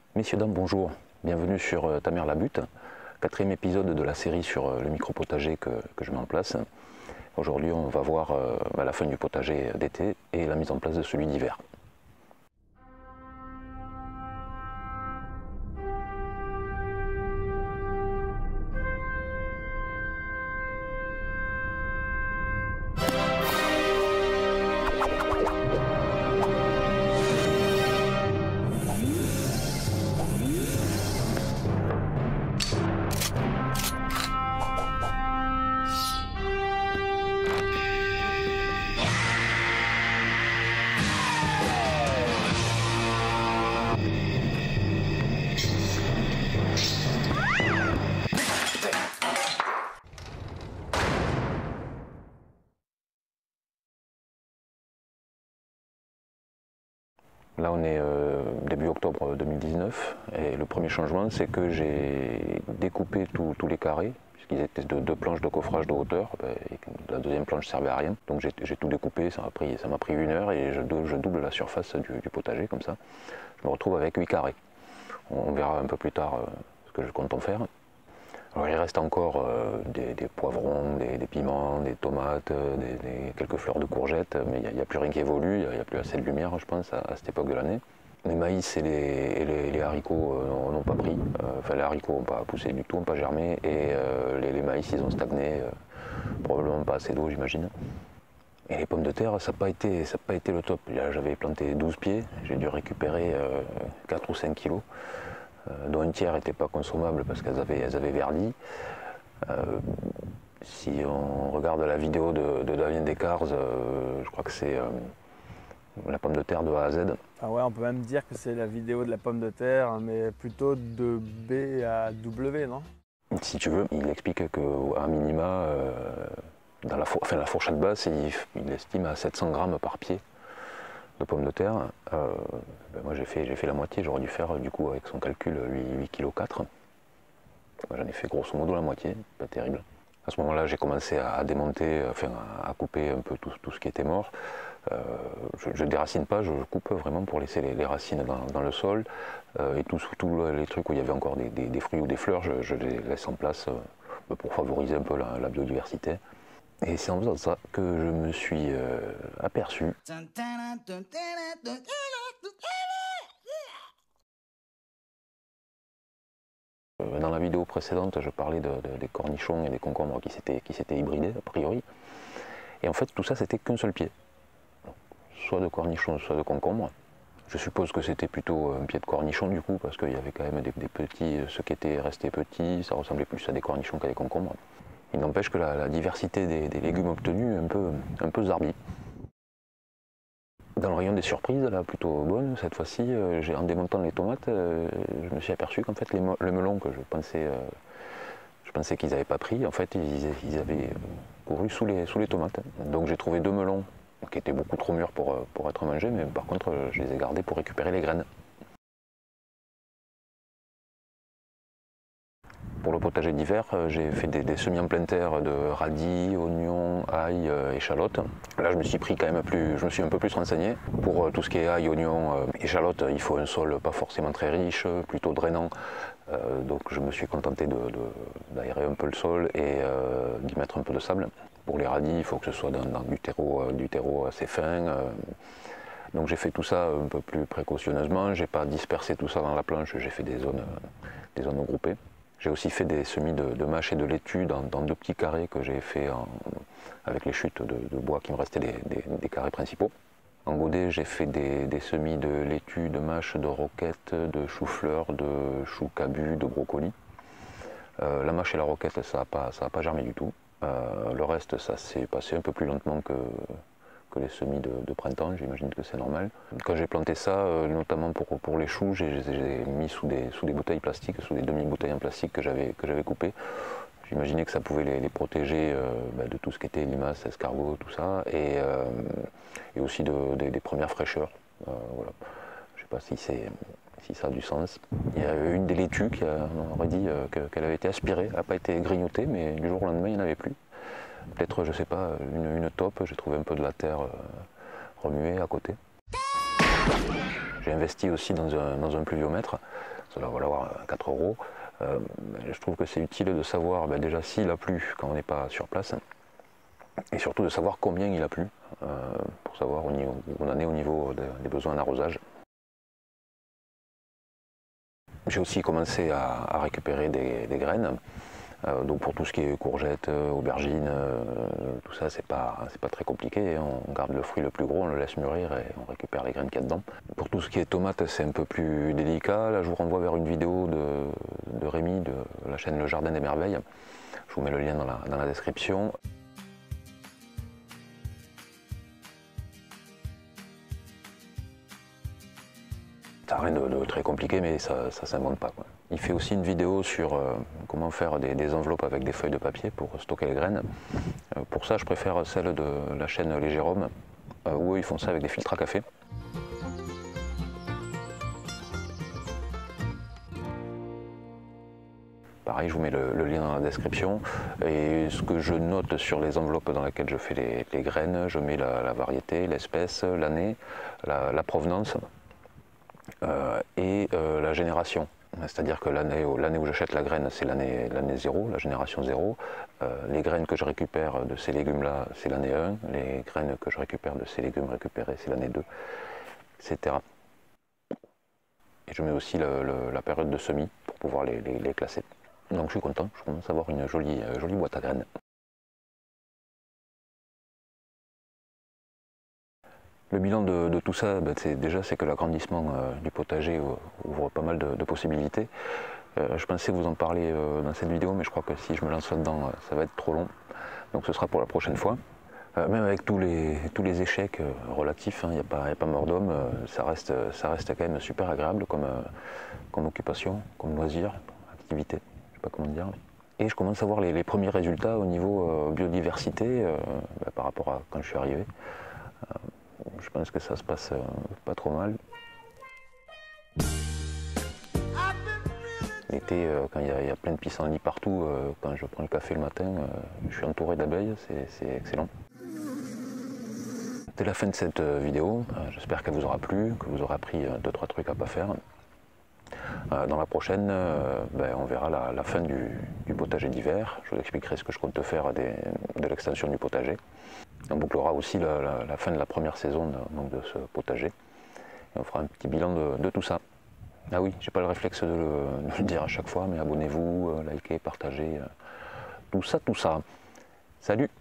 Messieurs, dames, bonjour. Bienvenue sur Ta mère la butte, quatrième épisode de la série sur le micro-potager que je mets en place. Aujourd'hui, on va voir la fin du potager d'été et la mise en place de celui d'hiver. Là on est début octobre 2019 et le premier changement c'est que j'ai découpé tous les carrés puisqu'ils étaient de deux planches de coffrage de hauteur et la deuxième planche servait à rien. Donc j'ai tout découpé, ça m'a pris 1 heure et je double la surface du potager comme ça. Je me retrouve avec 8 carrés. On verra un peu plus tard ce que je compte en faire. Alors il reste encore des poivrons, des piments, des tomates, quelques fleurs de courgettes, mais il n'y a plus rien qui évolue, il n'y a plus assez de lumière je pense à cette époque de l'année. Les maïs et les haricots n'ont pas pris, enfin les haricots n'ont pas poussé du tout, n'ont pas germé, et les maïs ils ont stagné, probablement pas assez d'eau j'imagine. Et les pommes de terre, ça n'a pas été le top. J'avais planté 12 pieds, j'ai dû récupérer 4 ou 5 kilos. Dont un tiers n'était pas consommable parce qu'elles avaient verdi. Si on regarde la vidéo de Damien Descartes, je crois que c'est la pomme de terre de A à Z. Ah ouais, on peut même dire que c'est la vidéo de la pomme de terre, mais plutôt de B à W, non? Si tu veux, il explique qu'à minima, dans la fourchette basse, il estime à 700 grammes par pied de pommes de terre. Moi j'ai fait la moitié, j'aurais dû faire du coup avec son calcul 8,4 kg. J'en ai fait grosso modo la moitié, pas terrible. À ce moment-là j'ai commencé à démonter, enfin à couper un peu tout ce qui était mort. Je ne déracine pas, je coupe vraiment pour laisser les racines dans le sol. Et tous les trucs où il y avait encore des fruits ou des fleurs, je les laisse en place pour favoriser un peu la biodiversité. Et c'est en faisant ça que je me suis aperçu dans la vidéo précédente, je parlais des cornichons et des concombres qui s'étaient hybridés a priori. Et en fait tout ça c'était qu'un seul pied. Soit de cornichons, soit de concombres. Je suppose que c'était plutôt un pied de cornichon du coup, parce qu'il y avait quand même des petits, ceux qui étaient restés petits, ça ressemblait plus à des cornichons qu'à des concombres. Il n'empêche que la diversité des légumes obtenus est un peu zarbi. Dans le rayon des surprises, là, plutôt bonne, cette fois-ci, en démontant les tomates, je me suis aperçu qu'en fait le melon que je pensais qu'ils n'avaient pas pris, en fait ils avaient couru sous les tomates. Donc j'ai trouvé 2 melons qui étaient beaucoup trop mûrs pour être mangés, mais par contre je les ai gardés pour récupérer les graines. Pour le potager d'hiver, j'ai fait des semis en pleine terre de radis, oignons, ail, échalotes. Là, je me suis un peu plus renseigné. Pour tout ce qui est ail, oignons, échalotes, il faut un sol pas forcément très riche, plutôt drainant. Donc je me suis contenté d'aérer un peu le sol et d'y mettre un peu de sable. Pour les radis, il faut que ce soit dans du terreau assez fin. Donc j'ai fait tout ça un peu plus précautionneusement. J'ai pas dispersé tout ça dans la planche, j'ai fait des zones regroupées. J'ai aussi fait des semis de mâche et de laitue dans 2 petits carrés que j'ai fait avec les chutes de bois qui me restaient des carrés principaux. En godet, j'ai fait des semis de laitue, de mâche, de roquette, de chou-fleur, de chou cabu, de brocoli. La mâche et la roquette, ça n'a pas germé du tout. Le reste, ça s'est passé un peu plus lentement que les semis de printemps, j'imagine que c'est normal. Quand j'ai planté ça, notamment pour les choux, j'ai mis sous des bouteilles plastiques, sous des demi-bouteilles en plastique que j'avais coupées. J'imaginais que ça pouvait les protéger de tout ce qui était limaces, escargots, tout ça, et aussi des premières fraîcheurs. Voilà. Je ne sais pas si ça a du sens. Il y a une des laitues qui aurait dit qu'elle avait été aspirée, elle n'a pas été grignotée, mais du jour au lendemain, il n'y en avait plus. Peut-être, je sais pas, une taupe, j'ai trouvé un peu de la terre remuée à côté. J'ai investi aussi dans un pluviomètre, cela va valoir 4 €. Je trouve que c'est utile de savoir déjà s'il a plu quand on n'est pas sur place, et surtout de savoir combien il a plu, pour savoir où on en est au niveau des besoins d'arrosage. J'ai aussi commencé à récupérer des graines, donc pour tout ce qui est courgettes, aubergines, tout ça c'est pas très compliqué, on garde le fruit le plus gros, on le laisse mûrir et on récupère les graines qu'il y a dedans. Pour tout ce qui est tomates c'est un peu plus délicat, là je vous renvoie vers une vidéo de Rémi de la chaîne Le Jardin des Merveilles, je vous mets le lien dans la description. Ça n'a rien de très compliqué, mais ça ne s'invente pas, quoi. Il fait aussi une vidéo sur comment faire des enveloppes avec des feuilles de papier pour stocker les graines. Pour ça, je préfère celle de la chaîne Les Jérômes, où eux, ils font ça avec des filtres à café. Pareil, je vous mets le lien dans la description. Et ce que je note sur les enveloppes dans lesquelles je fais les graines, je mets la variété, l'espèce, l'année, la provenance. Et la génération, c'est-à-dire que l'année où j'achète la graine, c'est l'année 0, la génération 0. Les graines que je récupère de ces légumes-là, c'est l'année 1. Les graines que je récupère de ces légumes récupérés, c'est l'année 2, etc. Et je mets aussi la période de semis pour pouvoir les classer. Donc je suis content, je commence à avoir une jolie boîte à graines. Le bilan de tout ça, c'est que l'agrandissement du potager ouvre pas mal de possibilités. Je pensais vous en parler dans cette vidéo, mais je crois que si je me lance là-dedans, ça va être trop long. Donc ce sera pour la prochaine fois. Même avec tous les échecs relatifs, il n'y a pas mort d'homme, ça reste quand même super agréable comme occupation, comme loisir, activité, je ne sais pas comment dire. Et je commence à voir les premiers résultats au niveau biodiversité par rapport à quand je suis arrivé. Je pense que ça se passe pas trop mal. L'été, quand il y a plein de pissenlits partout, quand je prends le café le matin, je suis entouré d'abeilles, c'est excellent. C'est la fin de cette vidéo, j'espère qu'elle vous aura plu, que vous aurez appris 2-3 trucs à ne pas faire. Dans la prochaine, on verra la fin du potager d'hiver. Je vous expliquerai ce que je compte faire de l'extension du potager. On bouclera aussi la fin de la première saison de ce potager. Et on fera un petit bilan de tout ça. Ah oui, j'ai pas le réflexe de le dire à chaque fois, mais abonnez-vous, likez, partagez, tout ça. Salut!